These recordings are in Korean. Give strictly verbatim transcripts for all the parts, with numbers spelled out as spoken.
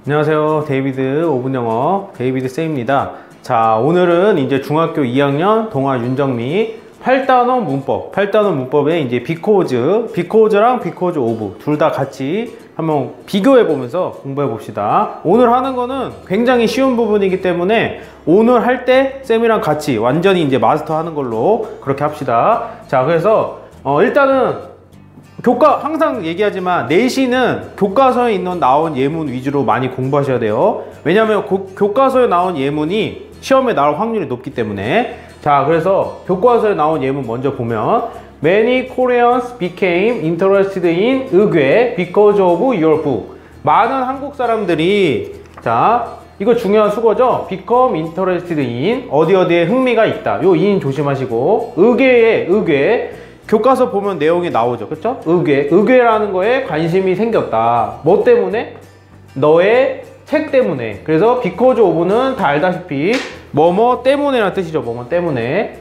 안녕하세요. 데이비드 오 분 영어 데이비드 쌤입니다. 자, 오늘은 이제 중학교 이 학년 동아 윤정미 팔 단원 문법, 팔 단원 문법에 이제 because, because랑 because of 둘 다 같이 한번 비교해 보면서 공부해 봅시다. 오늘 하는 거는 굉장히 쉬운 부분이기 때문에 오늘 할 때 쌤이랑 같이 완전히 이제 마스터 하는 걸로 그렇게 합시다. 자, 그래서 어 일단은 교과 항상 얘기하지만 내신은 교과서에 있는 나온 예문 위주로 많이 공부하셔야 돼요. 왜냐하면 고, 교과서에 나온 예문이 시험에 나올 확률이 높기 때문에. 자, 그래서 교과서에 나온 예문 먼저 보면 Many Koreans became interested in 의궤 because of your book. 많은 한국 사람들이, 자, 이거 중요한 수거죠. become interested in 어디 어디에 흥미가 있다. 요 인 조심하시고 의궤에 의궤 교과서 보면 내용이 나오죠. 그쵸? 의궤. 의궤라는 거에 관심이 생겼다. 뭐 때문에? 너의 책 때문에. 그래서 because of는 다 알다시피 뭐뭐 때문에라는 뜻이죠. 뭐뭐 때문에.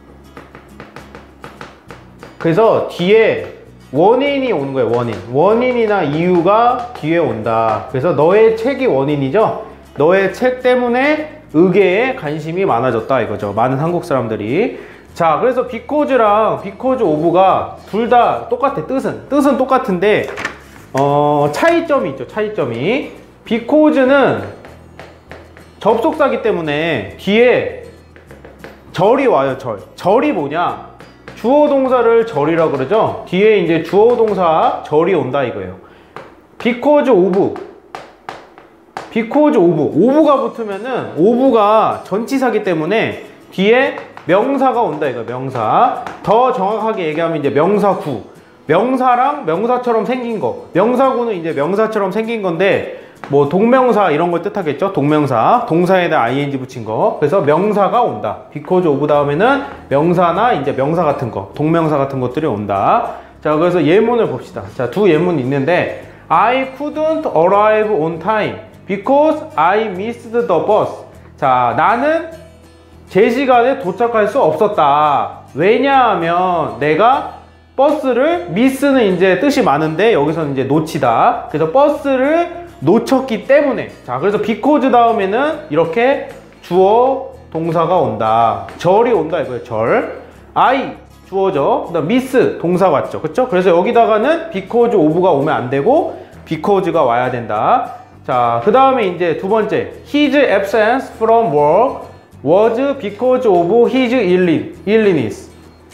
그래서 뒤에 원인이 오는 거예요. 원인. 원인이나 이유가 뒤에 온다. 그래서 너의 책이 원인이죠. 너의 책 때문에 의궤에 관심이 많아졌다 이거죠. 많은 한국 사람들이. 자, 그래서 because랑 because of가 둘 다 똑같아. 뜻은 뜻은 똑같은데 어, 차이점이 있죠. 차이점이 because는 접속사기 때문에 뒤에 절이 와요. 절. 절이 뭐냐? 주어 동사를 절이라고 그러죠. 뒤에 이제 주어 동사 절이 온다 이거예요. because of because of of가 붙으면은 of가 전치사기 때문에 뒤에 명사가 온다 이거. 명사. 더 정확하게 얘기하면 이제 명사구. 명사랑 명사처럼 생긴 거. 명사구는 이제 명사처럼 생긴 건데 뭐 동명사 이런 걸 뜻하겠죠. 동명사. 동사에다 아이엔지 붙인 거. 그래서 명사가 온다. because of 다음에는 명사나 이제 명사 같은 거, 동명사 같은 것들이 온다. 자, 그래서 예문을 봅시다. 자, 두 예문이 있는데 I couldn't arrive on time because I missed the bus. 자, 나는 제 시간에 도착할 수 없었다. 왜냐하면 내가 버스를 미스는 이제 뜻이 많은데 여기서는 이제 놓치다. 그래서 버스를 놓쳤기 때문에. 자, 그래서 because 다음에는 이렇게 주어 동사가 온다. 절이 온다 이거예요. 절. I 주어죠. 그다음 miss 동사 왔죠. 그렇죠? 그래서 여기다가는 because of가 오면 안 되고 because가 와야 된다. 자, 그 다음에 이제 두 번째 his absence from work was because of his illness.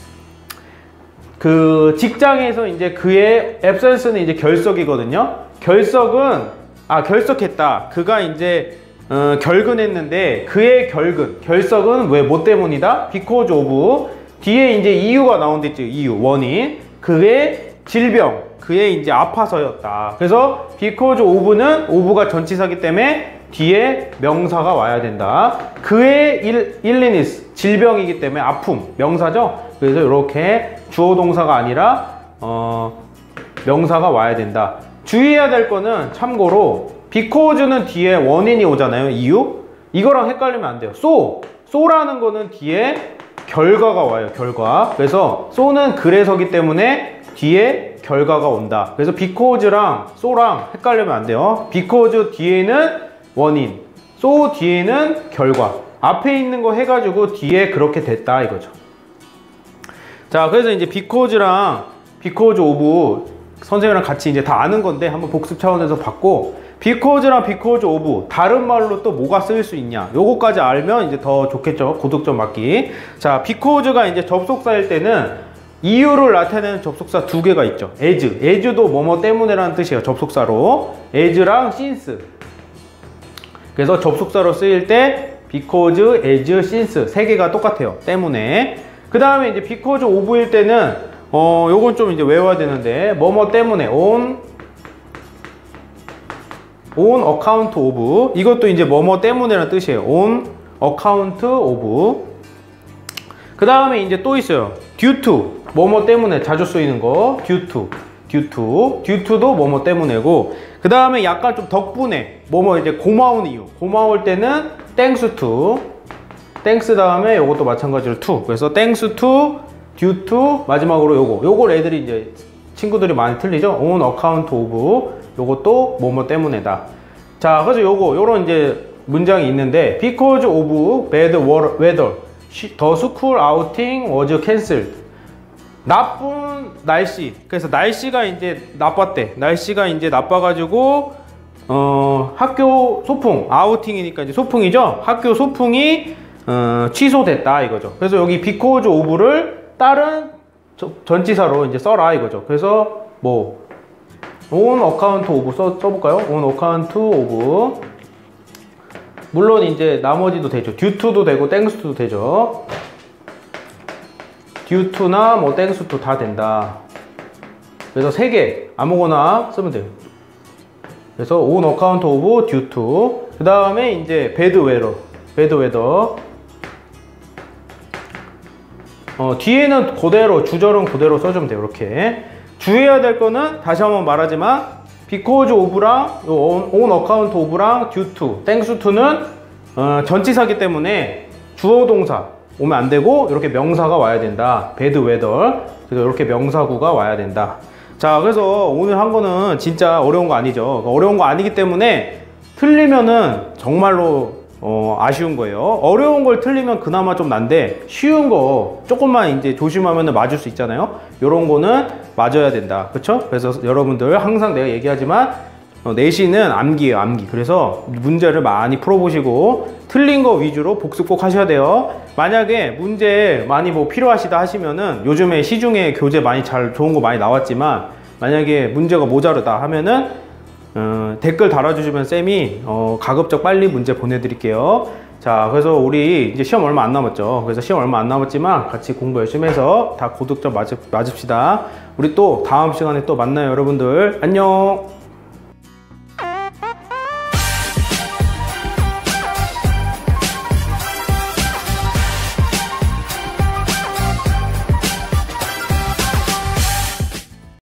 그 직장에서 이제 그의 absence는 이제 결석이거든요. 결석은 아 결석했다. 그가 이제 어, 결근했는데 그의 결근, 결석은 왜 뭐 때문이다? because of 뒤에 이제 이유가 나온댔죠. 이유, 원인. 그의 질병, 그의 이제 아파서였다. 그래서 because of는 of가 전치사기 때문에 뒤에 명사가 와야 된다. 그의 일, illness, 질병이기 때문에 아픔, 명사죠. 그래서 이렇게 주어 동사가 아니라 어, 명사가 와야 된다. 주의해야 될 거는 참고로 because는 뒤에 원인이 오잖아요. 이유. 이거랑 헷갈리면 안 돼요. so, so라는 거는 뒤에 결과가 와요. 결과. 그래서 so는 그래서기 때문에 뒤에 결과가 온다. 그래서 because랑 so랑 헷갈리면 안 돼요. because 뒤에는 원인, so 뒤에는 결과. 앞에 있는 거 해가지고 뒤에 그렇게 됐다 이거죠. 자, 그래서 이제 because랑 because of 선생님이랑 같이 이제 다 아는 건데 한번 복습 차원에서 봤고, because랑 because of 다른 말로 또 뭐가 쓰일 수 있냐, 요거까지 알면 이제 더 좋겠죠. 고득점 맞기. 자, because가 이제 접속사일 때는 이유를 나타내는 접속사 두 개가 있죠. as, as도 뭐뭐 때문에라는 뜻이에요. 접속사로 as랑 since. 그래서 접속사로 쓰일 때 because, as, since 세 개가 똑같아요. 때문에. 그 다음에 이제 because of일 때는 어 요건 좀 이제 외워야 되는데 뭐뭐 때문에 on on account of 이것도 이제 뭐뭐 때문에라는 뜻이에요. on account of. 그 다음에 이제 또 있어요. due to 뭐뭐 때문에 자주 쓰이는 거 due to due to due to도 뭐뭐 때문에고, 그 다음에 약간 좀 덕분에 뭐뭐 이제 고마운 이유, 고마울 때는 thanks to, thanks 다음에 요것도 마찬가지로 to. 그래서 thanks to, due to 마지막으로 요거 요걸 애들이 이제 친구들이 많이 틀리죠. on account of 요것도 뭐뭐 때문에다. 자, 그래서 요거 요런 이제 문장이 있는데 because of bad weather the school outing was cancelled. 나쁜 날씨. 그래서 날씨가 이제 나빴대. 날씨가 이제 나빠가지고 어 학교 소풍, 아우팅이니까 이제 소풍이죠. 학교 소풍이 어, 취소됐다 이거죠. 그래서 여기 because of를 다른 저, 전치사로 이제 써라 이거죠. 그래서 뭐 on account of 써, 써볼까요? on account of. 물론 이제 나머지도 되죠. due to도 되고 thanks to도 되죠. due to나 뭐 thanks to 다 된다. 그래서 세 개 아무거나 쓰면 돼요. 그래서 on account of due to. 그 다음에 이제 bad weather, bad weather. 어, 뒤에는 그대로 주절은 그대로 써주면 돼요. 이렇게 주의해야 될 거는 다시 한번 말하지만 because of랑 on, on account of랑 due to, thanks to는 어, 전치사기 때문에 주어 동사 오면 안 되고 이렇게 명사가 와야 된다. bad weather. 그래서 이렇게 명사구가 와야 된다. 자, 그래서 오늘 한 거는 진짜 어려운 거 아니죠. 어려운 거 아니기 때문에 틀리면은 정말로 어, 아쉬운 거예요. 어려운 걸 틀리면 그나마 좀 난데 쉬운 거 조금만 이제 조심하면 맞을 수 있잖아요. 요런 거는 맞아야 된다. 그쵸? 그래서 여러분들 항상 내가 얘기하지만 어, 내신은 암기예요, 암기. 그래서 문제를 많이 풀어보시고 틀린 거 위주로 복습 꼭 하셔야 돼요. 만약에 문제 많이 뭐 필요하시다 하시면은 요즘에 시중에 교재 많이 잘 좋은 거 많이 나왔지만 만약에 문제가 모자르다 하면은 어, 댓글 달아주시면 쌤이 어, 가급적 빨리 문제 보내드릴게요. 자, 그래서 우리 이제 시험 얼마 안 남았죠. 그래서 시험 얼마 안 남았지만 같이 공부 열심히 해서 다 고득점 맞읍, 맞읍시다. 우리 또 다음 시간에 또 만나요, 여러분들. 안녕.